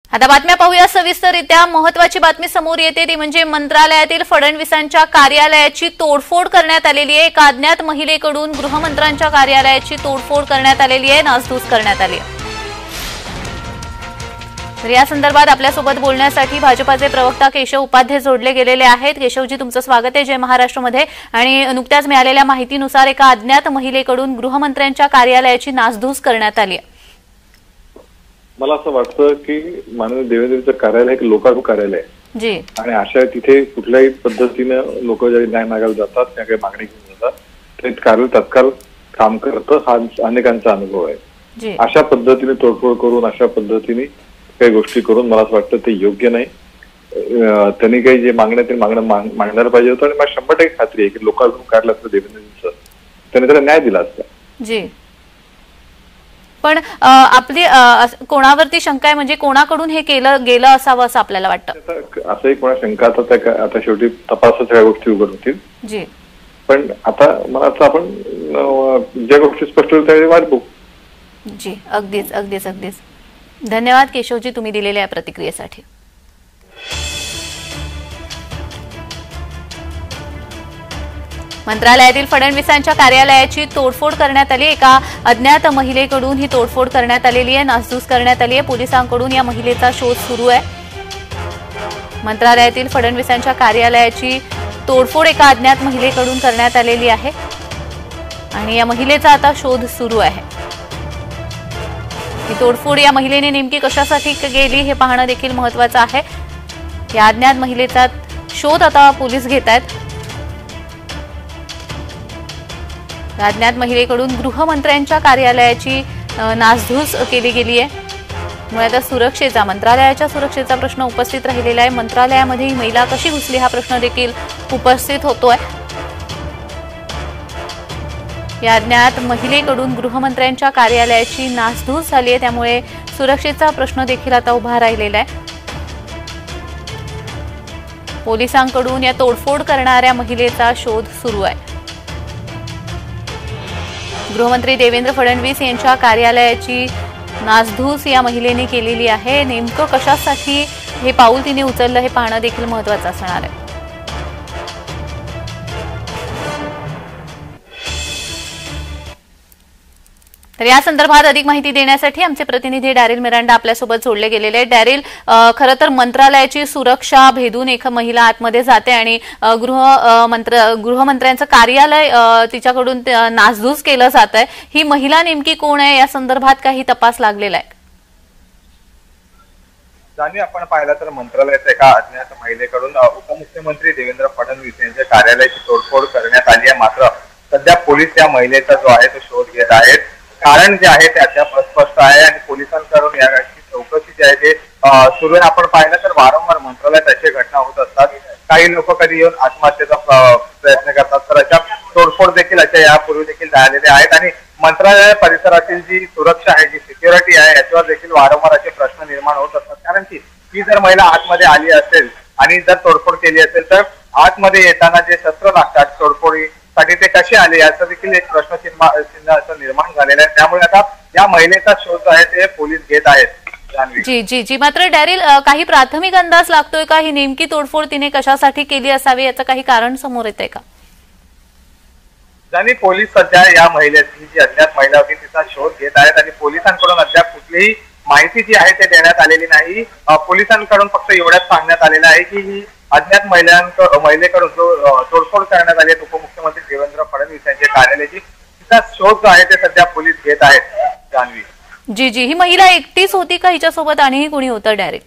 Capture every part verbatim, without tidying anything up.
आता बातम्या पाहूया सविस्तररित्या। महत्वाची बातमी समोर येते ती म्हणजे मंत्रालयातील फडणवीसांच्या कार्यालयाची तोडफोड करण्यात आलेली आहे। एका अज्ञात महिलेकडून गृहमंत्र्यांच्या कार्यालयाची तोडफोड करण्यात आलेली आहे, नासधूस करण्यात आली आहे। तर या संदर्भात आपल्यासोबत बोलण्यासाठी भाजपाचे प्रवक्ता केशव उपाध्ये जोडले गेलेले आहेत। केशवजी, तुमचं स्वागत आहे जय महाराष्ट्रमध्ये। आणि नुकत्याच मिळालेल्या माहितीनुसार एका अज्ञात महिलेकडून गृहमंत्र्यांच्या कार्यालयाची नासधूस करण्यात आली आहे। मला असं वाटतं की माननीय देवेंद्रचं कार्यालय एक लोकाभिमुख कार्यालय आहे जी, आणि अशा तिथे कुठल्याही पद्धतीने लोक जे न्याय मागायला जातात त्या काही मागणी घेऊन जातात ते कार्यालय तत्काळ काम करतं, हा अनेकांचा अनुभव आहे। अशा पद्धतीने तोडफोड करून अशा पद्धतीने काही गोष्टी करून मला असं वाटतं ते योग्य नाही। त्यांनी काही जे मागण्या ते मागणं मांडणार पाहिजे होतं आणि मला शंभर टक्के खात्री आहे की लोकाभिमुख कार्यालय असतं देवेंद्रजींचं, त्यांनी त्याला न्याय दिला असता जी। पण आपली कोणावरती शंका आहे, म्हणजे कोणाकडून हे केलं गेलं असावं असं आपल्याला वाटतं? असंही कोणा शंका आता आता शेवटी तपासाच्या सगळ्या गोष्टी उघड होतील जी, पण आता मला असं आपण ज्या गोष्टी स्पष्ट होईल त्यावेळी वाट बघू। जी, अगदीच अगदीच अगदीच धन्यवाद केशवजी तुम्ही दिलेल्या या प्रतिक्रियेसाठी। मंत्रालयातील फडणवीसांच्या कार्यालयाची तोडफोड करण्यात आली। एका अज्ञात महिलेकडून ही तोडफोड करण्यात आलेली आहे, नासधूस करण्यात आली आहे। पोलिसांकडून या महिलेचा शोध सुरू आहे। मंत्रालयातील फडणवीसांच्या कार्यालयाची तोडफोड एका अज्ञात महिलेकडून करण्यात आलेली आहे आणि या महिलेचा आता शोध सुरू आहे। ही तोडफोड या महिलेने नेमकी कशासाठी केली हे पाहणं देखील महत्त्वाचं आहे। या अज्ञात महिलेचा शोध आता पोलीस घेत आहेत। अज्ञात महिलेकडून गृहमंत्र्यांच्या कार्यालयाची नासधूस केली गेली आहे। त्यामुळे आता सुरक्षेचा मंत्रालयाच्या सुरक्षेचा प्रश्न उपस्थित राहिलेला आहे। मंत्रालयामध्ये ही महिला कशी घुसली हा प्रश्न देखील उपस्थित होतोय। या अज्ञात महिलेकडून गृहमंत्र्यांच्या कार्यालयाची नासधूस झाली आहे, त्यामुळे सुरक्षेचा प्रश्न देखील आता उभा राहिलेला आहे। पोलिसांकडून या तोडफोड करणाऱ्या महिलेचा शोध सुरू आहे। गृहमंत्री देवेंद्र फडणवीस यांच्या कार्यालयाची नासधूस या महिलेने केलेली आहे। नेमकं कशासाठी हे पाऊल तिने उचललं हे पाहणं देखील महत्त्वाचं असणार आहे। तर या संदर्भात अधिक माहिती देण्यासाठी आमचे प्रतिनिधी डॅरिल मिरांडा आपल्यासोबत जोडले गेलेले आहेत। डॅरिल, खरं तर मंत्रालयाची सुरक्षा भेदून एक महिला आतमध्ये जाते आणि गृह मंत्र गृहमंत्र्यांचं कार्यालय तिच्याकडून नासधूस केलं जात आहे। ही महिला नेमकी कोण आहे, या संदर्भात काही तपास लागलेला आहे? जाणीव आपण पाहिलं तर मंत्रालयाच्या एका अज्ञात महिलेकडून उपमुख्यमंत्री देवेंद्र फडणवीस यांच्या कार्यालयाची तोडफोड करण्यात आली आहे। मात्र सध्या पोलीस या महिलेचा जो आहे तो शोध घेत आहेत। कारण जे आहे ते अद्याप अस्पष्ट आहे आणि पोलिसांकडून याची चौकशी जी आहे ते सुरू आहे। आपण पाहिलं तर वारंवार मंत्रालयात अशा घटना होत असतात। काही लोक कधी येऊन आत्महत्येचा प्रयत्न करतात, तर अशा तोडफोड देखील अशा यापूर्वी देखील झालेल्या आहेत आणि मंत्रालय परिसरातील जी सुरक्षा आहे, जी सिक्युरिटी आहे, याच्यावर देखील वारंवार असे प्रश्न निर्माण होत असतात। कारण की ही जर महिला आतमध्ये आली असेल आणि जर तोडफोड केली असेल तर आतमध्ये येताना जे शस्त्र लागतात तोडफोडी साठी ते कसे आले याचा देखील एक प्रश्नचिन्ह असं निर्माण झालेलं आहे। त्यामुळे आता या महिलेचा शोध आहे ते पोलीस घेत आहेत। जी जी जी मात्र डॅरिल, काही प्राथमिक अंदाज लागतोय का ही नेमकी तोडफोड तिने कशासाठी केली असावी, याचं काही कारण समोर येतंय का? जाणी पोलीस सध्या या महिलेची जी अज्ञात महिला होती तिचा शोध घेत आहेत आणि पोलिसांकडून अद्याप कुठलीही माहिती जी आहे ते देण्यात आलेली नाही। पोलिसांकडून फक्त एवढ्याच सांगण्यात आलेलं आहे की ही अज्ञात महिलांकडून महिलेकडून जो तोडफोड करण्यात आली आहे उपमुख्यमंत्री देवेंद्र फडणवीस यांच्या कार्यालयाची, तिचा शोध जो आहे ते सध्या पोलीस घेत आहेत। जान्हवी जी जी ही महिला एकटीच होती का, हिच्यासोबत आणखी कोणी होतं डायरेक्ट?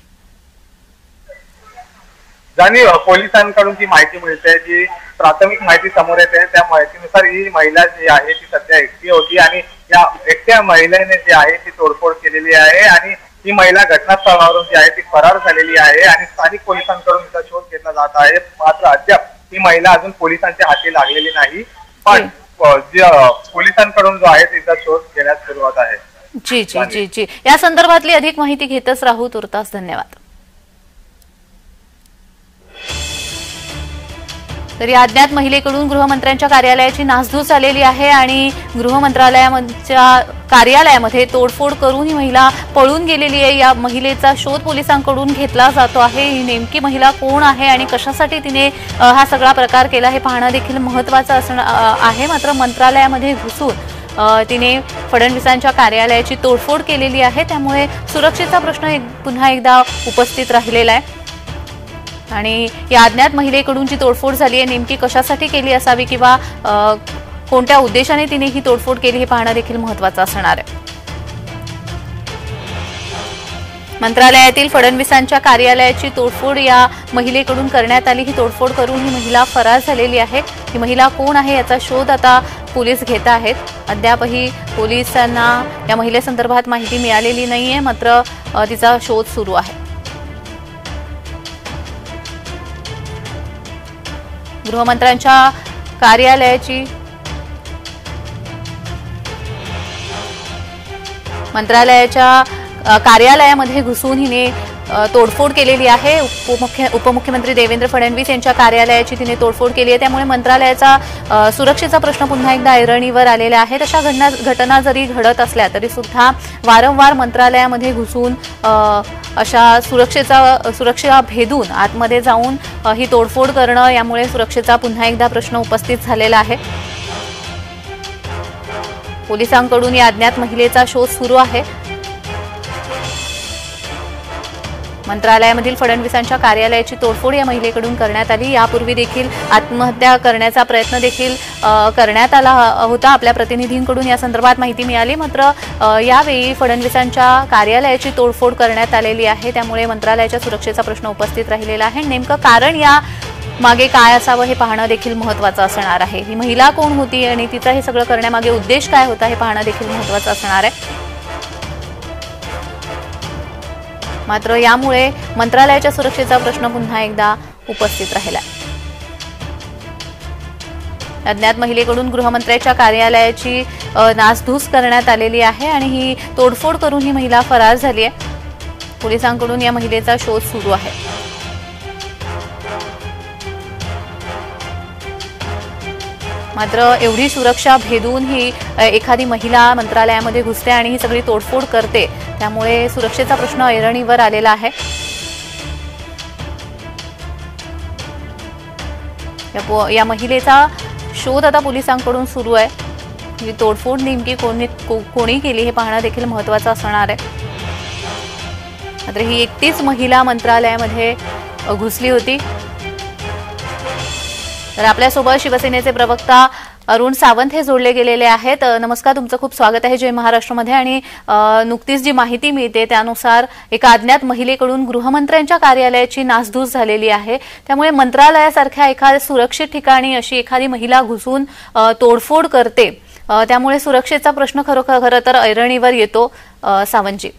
जान्हवी पोलिसांकडून जी माहिती मिळते, जी प्राथमिक माहिती समोर येते त्या माहितीनुसार ही महिला जी आहे ती सध्या एकटी होती आणि या एकट्या महिलेने जी आहे ती तोडफोड केलेली आहे आणि ही महिला घटनास्थळावरून जी आहे ती फरार झालेली आहे आणि स्थानिक पोलिसांकडून तिचा शोध घेतला जात आहे। मात्र अद्याप ही महिला अजून पोलिसांच्या हाती लागलेली नाही, पण पोलिसांकडून जो आहे तिचा शोध घेण्यास सुरुवात आहे। जी जी जी जी या संदर्भातली अधिक माहिती घेतच राहू। तुर्तास धन्यवाद। तर या अज्ञात महिलेकडून गृहमंत्र्यांच्या कार्यालयाची नासधूस झालेली आहे आणि गृह मंत्रालयाच्या कार्यालयामध्ये तोडफोड करून ही महिला पळून गेलेली आहे। या महिलेचा शोध पोलिसांकडून घेतला जातो आहे। ही नेमकी महिला कोण आहे आणि कशासाठी तिने हा सगळा प्रकार केला हे पाहणं देखील महत्त्वाचं असणार आहे। मात्र मंत्रालयामध्ये घुसून तिने फडणवीसांच्या कार्यालयाची तोडफोड केलेली आहे, त्यामुळे सुरक्षेचा प्रश्न एक पुन्हा एकदा उपस्थित राहिलेला आहे आणि या अज्ञात महिलेकडून जी तोडफोड झाली आहे नेमकी कशासाठी केली असावी किंवा कोणत्या उद्देशाने तिने ही तोडफोड केली हे पाहणं देखील महत्त्वाचं असणार आहे। मंत्रालयातील फडणवीसांच्या कार्यालयाची तोडफोड या महिलेकडून करण्यात आली। ही तोडफोड करून ही महिला फरार झालेली आहे। ही महिला कोण आहे याचा शोध आता पोलीस घेत आहेत। अद्यापही पोलिसांना या महिलेसंदर्भात माहिती मिळालेली नाहीये, मात्र तिचा शोध सुरू आहे। गृहमंत्र्यांच्या कार्यालयाची मंत्रालयाच्या कार्यालयामध्ये घुसून हिने तोडफोड केलेली आहे। उपमुख्य उपमुख्यमंत्री देवेंद्र फडणवीस यांच्या कार्यालयाची तिने तोडफोड केली आहे, त्यामुळे मंत्रालयाचा सुरक्षेचा प्रश्न पुन्हा एकदा ऐरणीवर आलेला आहे। अशा घटना घटना जरी घडत असल्या तरी सुद्धा वारंवार मंत्रालयामध्ये घुसून अशा सुरक्षेचा सुरक्षा भेदून आतमध्ये जाऊन ही तोडफोड करणं, यामुळे सुरक्षेचा पुन्हा एकदा प्रश्न उपस्थित झालेला आहे। पोलिसांकडून या अज्ञात महिलेचा शोध सुरू आहे। मंत्रालयामधील फडणवीसांच्या कार्यालयाची तोडफोड या महिलेकडून करण्यात आली। यापूर्वी देखील आत्महत्या करण्याचा प्रयत्न देखील करण्यात आला होता। आपल्या प्रतिनिधींकडून या संदर्भात माहिती मिळाली, मात्र यावेळी फडणवीसांच्या कार्यालयाची तोडफोड करण्यात आलेली आहे, त्यामुळे मंत्रालयाच्या सुरक्षेचा प्रश्न उपस्थित राहिलेला आहे। नेमकं कारण या मागे काय असावं हे पाहणं देखील महत्त्वाचं असणार आहे। ही महिला कोण होती आणि तिचा हे सगळं करण्यामागे उद्देश काय होता हे पाहणं देखील महत्त्वाचं असणार आहे। मात्र यामुळे मंत्रालयाच्या सुरक्षेचा प्रश्न पुन्हा एकदा उपस्थित राहिला। अज्ञात महिलेकडून गृहमंत्र्यांच्या कार्यालयाची नासधूस करण्यात आलेली आहे आणि ही तोडफोड करून ही महिला फरार झाली आहे। पोलिसांकडून या महिलेचा शोध सुरू आहे। मात्र एवढी सुरक्षा भेदून ही एखादी महिला मंत्रालयामध्ये घुसते आणि ही सगळी तोडफोड करते, त्यामुळे सुरक्षेचा प्रश्न ऐरणीवर आलेला आहे। या महिलेचा शोध आता पोलिसांकडून सुरू आहे। ही तोडफोड नेमकी कोणी कोणी केली हे पाहणं देखील महत्त्वाचं असणार आहे। मात्र ही एकटीच महिला मंत्रालयामध्ये घुसली होती। तर आपल्यासोबत शिवसेनेचे प्रवक्ता अरुण सावंत हे जोडले गेलेले आहेत। नमस्कार, तुमचं खूप स्वागत आहे जय महाराष्ट्रमध्ये। आणि नुकतीच जी माहिती मिळते त्यानुसार एका अज्ञात महिलेकडून गृहमंत्र्यांच्या कार्यालयाची नासधूस झालेली आहे, त्यामुळे मंत्रालयासारख्या एखाद्या सुरक्षित ठिकाणी अशी एखादी महिला घुसून तोडफोड करते, त्यामुळे सुरक्षेचा प्रश्न खरोखर खरं तर ऐरणीवर येतो। सावंतजी,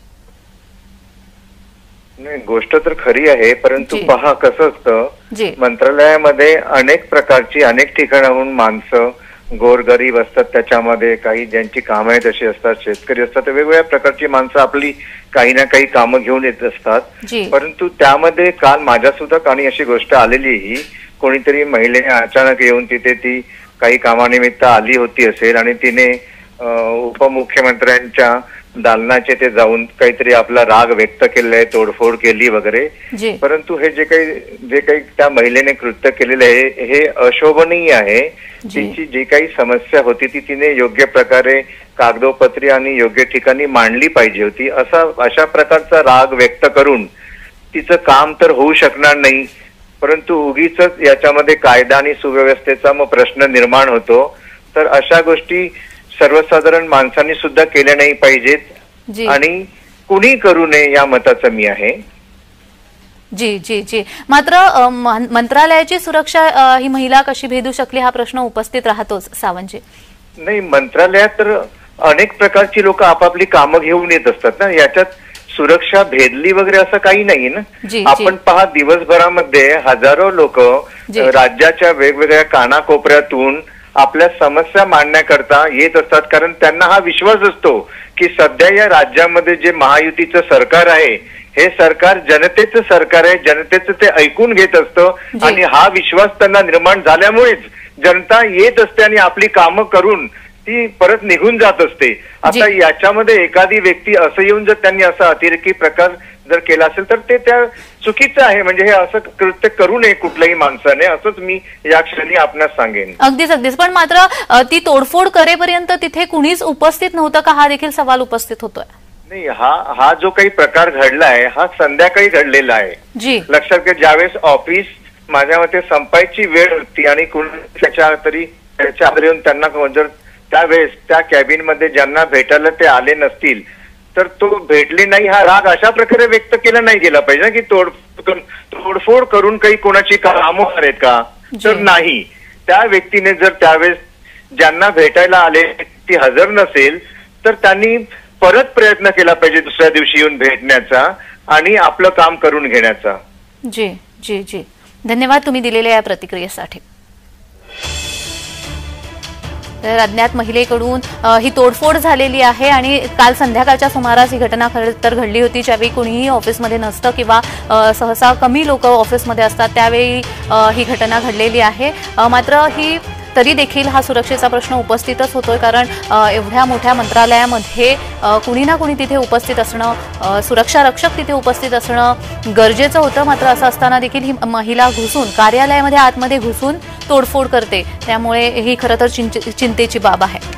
नाही, गोष्ट तर खरी आहे, परंतु पहा कसं असतं, मंत्रालयामध्ये अनेक प्रकारची अनेक ठिकाणाहून माणसं गोरगरीब असतात, त्याच्यामध्ये काही ज्यांची कामं आहेत अशी असतात, शेतकरी असतात, वेगवेगळ्या प्रकारची माणसं आपली काही ना काही कामं घेऊन येत असतात। परंतु त्यामध्ये काल माझ्या सुद्धा काही अशी गोष्ट आलेली, ही कोणीतरी महिलेने अचानक येऊन तिथे ती काही कामानिमित्त आली होती असेल आणि तिने उपमुख्यमंत्र्यांच्या दालनाचे ते जाऊन काहीतरी आपला राग व्यक्त केलेला आहे, तोडफोड केली वगैरे। परंतु हे जे काही जे काही त्या महिलेने कृत्य केलेलं आहे हे अशोभनीय आहे। तिची जी काही समस्या होती ती तिने योग्य प्रकारे कागदोपत्री आणि योग्य ठिकाणी मांडली पाहिजे होती। असा अशा प्रकारचा राग व्यक्त करून तिचं काम तर होऊ शकणार नाही, परंतु उगीच याच्यामध्ये कायदा आणि सुव्यवस्थेचा मग प्रश्न निर्माण होतो। तर अशा गोष्टी सर्वसाधारण माणसांनी सुद्धा केल्या नाही पाहिजेत आणि कुणी करू नये या मताचं मी आहे। जी जी जी मात्र मंत्रालयाची सुरक्षा ही महिला कशी भेदू शकली हा प्रश्न उपस्थित राहतोच सावंतजी। नाही, मंत्रालयात तर अनेक प्रकारची लोक आपापली कामं घेऊन येत असतात ना, याच्यात सुरक्षा भेदली वगैरे असं काही नाही ना। आपण पहा, दिवसभरामध्ये हजारो लोक राज्याच्या वेगवेगळ्या कानाकोपऱ्यातून आपल्या समस्या मांडण्याकरता येत असतात, कारण त्यांना हा विश्वास असतो की सध्या या राज्यामध्ये जे महायुतीचं सरकार आहे हे सरकार जनतेचं सरकार आहे, जनतेचं ते ऐकून घेत असतं आणि हा विश्वास त्यांना निर्माण झाल्यामुळेच जनता येत असते आणि आपली कामं करून ती परत निघून जात असते. आता याच्यामध्ये एखादी व्यक्ती असं येऊन जर त्यांनी असा अतिरेकी प्रकार जर केला असेल तर ते त्या चुकीचं आहे. म्हणजे हे असं कृत्य करू नये कुठल्याही माणसाने, असंच मी या क्षणी आपणास सांगेन. अगदीच अगदीच. पण मात्र ती तोडफोड करेपर्यंत तिथे कुणीच उपस्थित नव्हतं का, हा देखील सवाल उपस्थित होतोय. नाही, हा हा जो काही प्रकार घडलाय हा संध्याकाळी घडलेला आहे. जी लक्षात घ्या, ज्यावेळेस ऑफिस माझ्या मते संपायची वेळ होती आणि त्याच्या तरी त्याच्या आधी येऊन त्यांना जर त्यावेळेस त्या कॅबिन मध्ये ज्यांना भेटायला ते आले नसतील तर तो भेटले नाही हा राग अशा प्रकारे व्यक्त केला नाही गेला पाहिजे की तोड तोडफोड करून काही कोणाची कामं आहेत का, तर नाही. त्या व्यक्तीने जर त्यावेळेस ज्यांना भेटायला आले ती हजर नसेल तर त्यांनी परत प्रयत्न केला पाहिजे दुसऱ्या दिवशी येऊन भेटण्याचा आणि आपलं काम करून घेण्याचा. जी जी जी धन्यवाद तुम्ही दिलेल्या या प्रतिक्रियेसाठी. तर अज्ञात महिलेकडून ही तोडफोड झालेली आहे आणि काल संध्याकाळच्या सुमारास ही घटना खरं तर घडली होती, ज्यावेळी कुणीही ऑफिसमध्ये नसतं किंवा सहसा कमी लोक ऑफिसमध्ये असतात त्यावेळी ही घटना घडलेली आहे. मात्र ही तरी देखील हा सुरक्षेचा प्रश्न उपस्थितच होतोय, कारण एवढ्या मोठ्या मंत्रालयामध्ये कुणी ना कुणी तिथे उपस्थित असणं, सुरक्षा रक्षक तिथे उपस्थित असणं गरजेचं होतं. मात्र असं असताना देखील ही महिला घुसून कार्यालयामध्ये आतमध्ये घुसून तोडफोड करते, त्यामुळे ही खरं तर चिंतेची बाब आहे.